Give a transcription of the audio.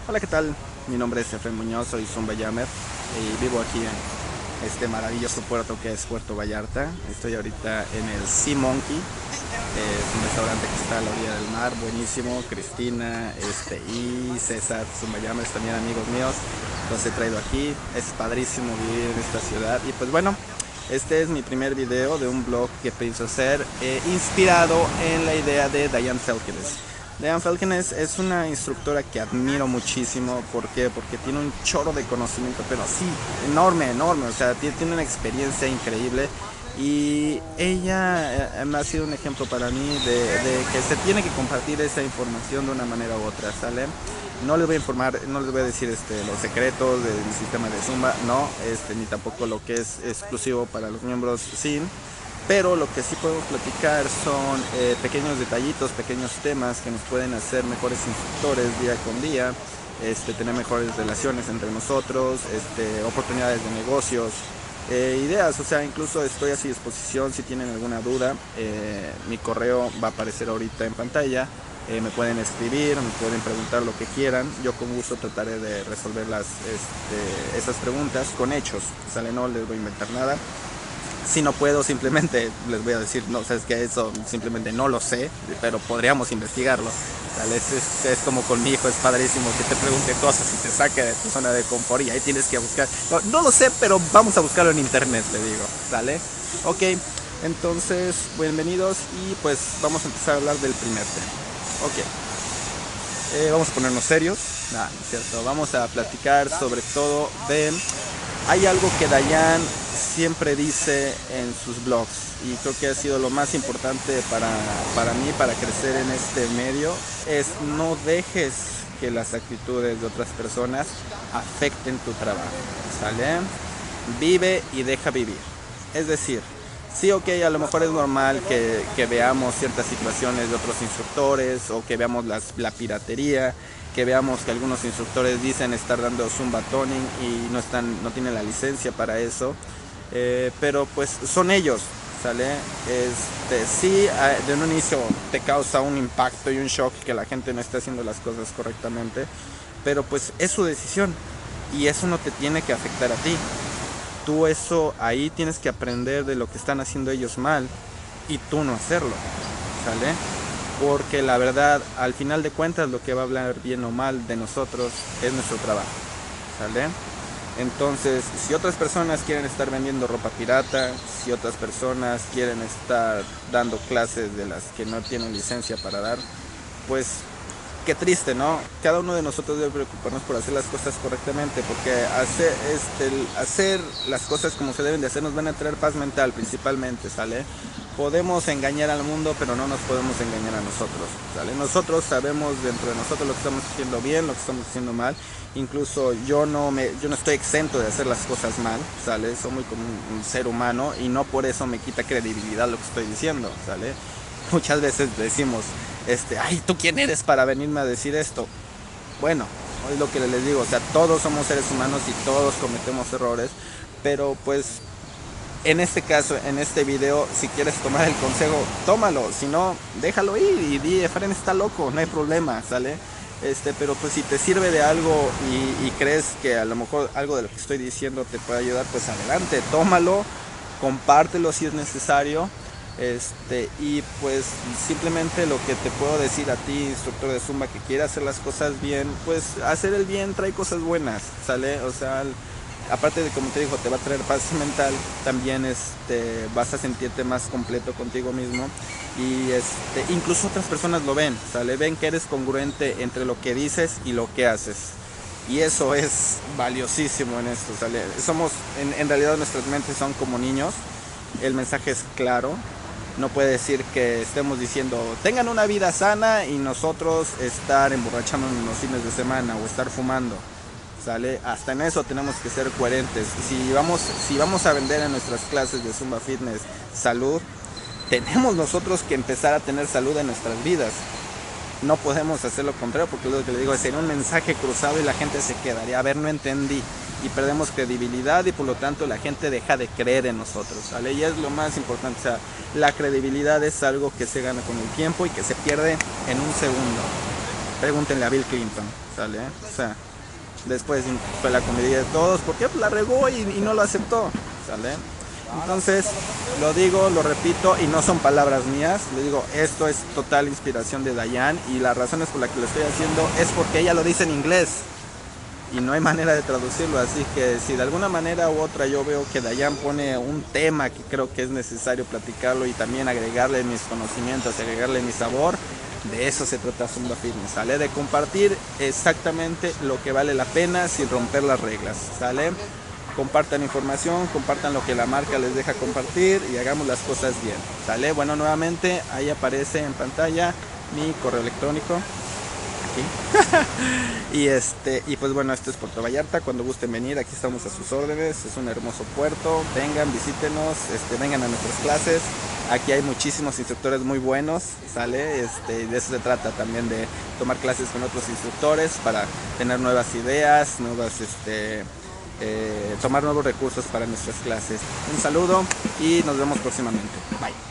Hola, ¿qué tal? Mi nombre es Efraín Muñoz, soy Zumba Jammer y vivo aquí en este maravilloso puerto que es Puerto Vallarta. Estoy ahorita en el Sea Monkey, es un restaurante que está a la orilla del mar, buenísimo. Cristina y César Zumba Jammers, también amigos míos, los he traído aquí. Es padrísimo vivir en esta ciudad y pues bueno, este es mi primer video de un blog que pienso hacer inspirado en la idea de Diane Felkines. Diane Felkines es una instructora que admiro muchísimo. ¿Por qué? Porque tiene un chorro de conocimiento, pero sí, enorme, enorme. O sea, tiene una experiencia increíble. Y ella ha sido un ejemplo para mí de que se tiene que compartir esa información de una manera u otra, ¿sale? No les voy a informar, no les voy a decir los secretos del sistema de Zumba, no, ni tampoco lo que es exclusivo para los miembros SIN. Pero lo que sí podemos platicar son pequeños detallitos, pequeños temas que nos pueden hacer mejores instructores día con día, tener mejores relaciones entre nosotros, oportunidades de negocios, ideas. O sea, incluso estoy a su disposición si tienen alguna duda. Mi correo va a aparecer ahorita en pantalla. Me pueden escribir, me pueden preguntar lo que quieran. Yo con gusto trataré de resolver esas preguntas con hechos, ¿sale? No les voy a inventar nada. Si no puedo, simplemente les voy a decir, no, sabes que eso simplemente no lo sé, pero podríamos investigarlo. Es como con mi hijo, es padrísimo que te pregunte cosas y te saque de tu zona de confort y ahí tienes que buscar. No lo sé, pero vamos a buscarlo en internet, le digo, ¿sale? Ok, entonces, bienvenidos y pues vamos a empezar a hablar del primer tema. Ok, vamos a ponernos serios, no es cierto, vamos a platicar sobre todo de... Hay algo que Diane siempre dice en sus blogs y creo que ha sido lo más importante para mí, para crecer en este medio, es no dejes que las actitudes de otras personas afecten tu trabajo, ¿sale? Vive y deja vivir. Es decir, sí, ok, a lo mejor es normal que veamos ciertas situaciones de otros instructores o que veamos la piratería, que veamos que algunos instructores dicen estar dando Zumba Toning y no tienen la licencia para eso, pero pues son ellos, ¿sale? Sí, de un inicio te causa un impacto y un shock que la gente no esté haciendo las cosas correctamente, pero pues es su decisión y eso no te tiene que afectar a ti. Tú eso ahí tienes que aprender de lo que están haciendo ellos mal y tú no hacerlo, ¿sale? Porque la verdad, al final de cuentas, lo que va a hablar bien o mal de nosotros es nuestro trabajo, ¿sale? Entonces, si otras personas quieren estar vendiendo ropa pirata, si otras personas quieren estar dando clases de las que no tienen licencia para dar, pues qué triste, ¿no? Cada uno de nosotros debe preocuparnos por hacer las cosas correctamente, porque hacer las cosas como se deben de hacer nos van a traer paz mental principalmente, ¿sale? Podemos engañar al mundo, pero no nos podemos engañar a nosotros, ¿sale? Nosotros sabemos dentro de nosotros lo que estamos haciendo bien, lo que estamos haciendo mal. Incluso yo no estoy exento de hacer las cosas mal, ¿sale? Soy muy como un ser humano y no por eso me quita credibilidad lo que estoy diciendo, ¿sale? Muchas veces decimos, ay, ¿tú quién eres para venirme a decir esto? Bueno, es lo que les digo, o sea, todos somos seres humanos y todos cometemos errores, pero pues en este caso, en este video, si quieres tomar el consejo, tómalo, si no, déjalo ir y di, Efraín está loco, no hay problema, ¿sale? Pero pues si te sirve de algo y crees que a lo mejor algo de lo que estoy diciendo te puede ayudar, pues adelante, tómalo, compártelo si es necesario. Y pues simplemente lo que te puedo decir a ti, instructor de Zumba, que quiere hacer las cosas bien, pues hacer el bien trae cosas buenas, ¿sale? O sea, aparte de, como te digo, te va a traer paz mental, también vas a sentirte más completo contigo mismo y incluso otras personas lo ven, ¿sale? Ven que eres congruente entre lo que dices y lo que haces. Y eso es valiosísimo en esto, ¿sale? En realidad nuestras mentes son como niños, el mensaje es claro. No puede decir que estemos diciendo tengan una vida sana y nosotros estar emborrachándonos los fines de semana o estar fumando, ¿sale? Hasta en eso tenemos que ser coherentes. Si vamos a vender en nuestras clases de Zumba Fitness salud, tenemos nosotros que empezar a tener salud en nuestras vidas. No podemos hacer lo contrario, porque lo que le digo es sería un mensaje cruzado y la gente se quedaría, a ver, no entendí, y perdemos credibilidad y por lo tanto la gente deja de creer en nosotros, ¿vale? Y es lo más importante, o sea, la credibilidad es algo que se gana con el tiempo y que se pierde en un segundo. Pregúntenle a Bill Clinton, ¿sale? O sea, después fue la comedia de todos, porque pues, la regó y no lo aceptó, ¿sale? Entonces, lo digo, lo repito, y no son palabras mías, le digo, esto es total inspiración de Dayan, y las razones por las que lo estoy haciendo es porque ella lo dice en inglés, y no hay manera de traducirlo, así que si de alguna manera u otra yo veo que Dayan pone un tema que creo que es necesario platicarlo y también agregarle mis conocimientos, agregarle mi sabor, de eso se trata Zumba Fitness, ¿sale? De compartir exactamente lo que vale la pena sin romper las reglas, ¿sale? Compartan información, compartan lo que la marca les deja compartir y hagamos las cosas bien, ¿sale? Bueno, nuevamente ahí aparece en pantalla mi correo electrónico, aquí. y pues bueno, esto es Puerto Vallarta. Cuando gusten venir, aquí estamos a sus órdenes. Es un hermoso puerto, vengan, visítenos, vengan a nuestras clases. Aquí hay muchísimos instructores muy buenos, ¿sale? De eso se trata también, de tomar clases con otros instructores para tener nuevas ideas, tomar nuevos recursos para nuestras clases. Un saludo y nos vemos próximamente. Bye.